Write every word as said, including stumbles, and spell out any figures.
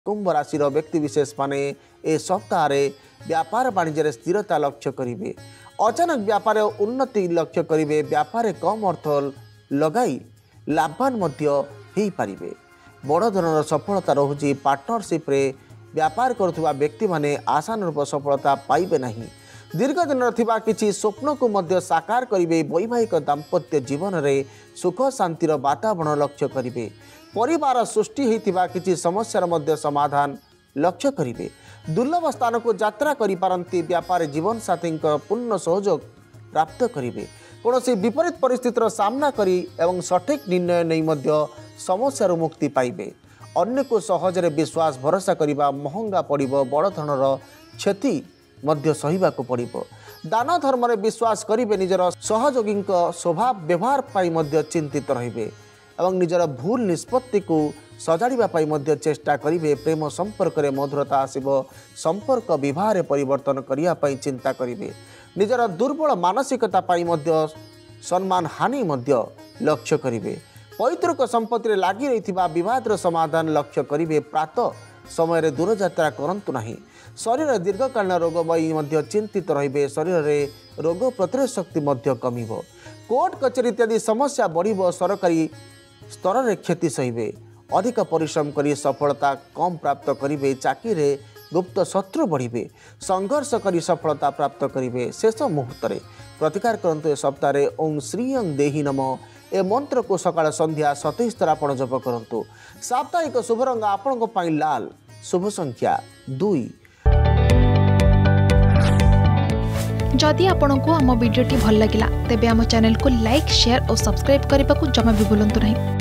कुंभ राशि व्यक्ति विशेष माने ए सप्ताह व्यापार वाणिज्य स्थिरता लक्ष्य करेंगे। अचानक व्यापार उन्नति लक्ष्य करेंगे। व्यापार कम अर्थ लगाई लाभवान हो पारे। बड़ धरण सफलता रोचे। पार्टनरशिप रे व्यापार करुवा व्यक्ति माने आशानुरूप सफलता पाइबे नहीं। दीर्घ दिन थिबा किछि स्वप्न को मध्य साकार करिवे। वैवाहिक दाम्पत्य जीवन रे सुख शांतिर वातावरण लक्ष्य करिवे। परिवार सृष्टि होइतिबा किछि समस्यार मध्य समाधान लक्ष्य करिवे। दुर्लभ स्थान को यात्रा करि पारंती। व्यापार जीवन साथी पूर्ण सहयोग प्राप्त करिवे। कौनसी विपरीत परिस्थितिर सामना करी एवं सठिक निर्णय नहीं मध्य समस्यार मुक्ति पाइबे। अन्य को सहजरे विश्वास भरोसा करिबा महंगा पड़िबो। बड़ धनर क्षति मध्य सहिबाको पड़िबो। दान धर्म रे विश्वास करिबे। निजर सहयोगी स्वभाव व्यवहार पाई मध्य चिंतित रहिबे एवं निजर भूल निष्पत्ति को सजाड़िबा पाई मध्य चेष्टा करिबे। प्रेम संपर्क रे मधुरता आसिबो। संपर्क विवाह रे परिवर्तन करिया पाई चिंता करिबे। निजर दुर्बल मानसिकता पाई मध्य सम्मान हानि मध्य लक्ष्य करिबे। पैतृक संपत्ति रे लागी रहिथिबा विवादर समाधान लक्ष्य करिबे। प्रातः समय रे दूर यात्रा करंतु नहीं। शरीर दीर्घकालीन रोग बई मध्य चिंतित रहिबे। शरीर रे रोग प्रतिरोध शक्ति मध्य कमिबो। कोर्ट कचेरी इत्यादि समस्या बढ़िबो। सरकारी स्तर रे क्षति सहिबे। अधिक परिश्रम करी सफलता कम प्राप्त करिबे। चाकरी रे गुप्त शत्रु बढ़िबे। संघर्ष करी सफलता प्राप्त करिबे। शेष मुहूर्त रे प्रतिकार करंतु। ए सप्ताह रे ओम श्रीयं देहि नमः ए मंत्र को सकाळ संध्या सतैश थर आपण जप करंतु। साप्ताहिक शुभ रंग आपनको पाई लाल। शुभ संख्या दुई। जदि आपंक आम भिडी भल लगा तेब आम चैनल को लाइक शेयर और सब्सक्राइब करने को जमा भी भूलु नहीं।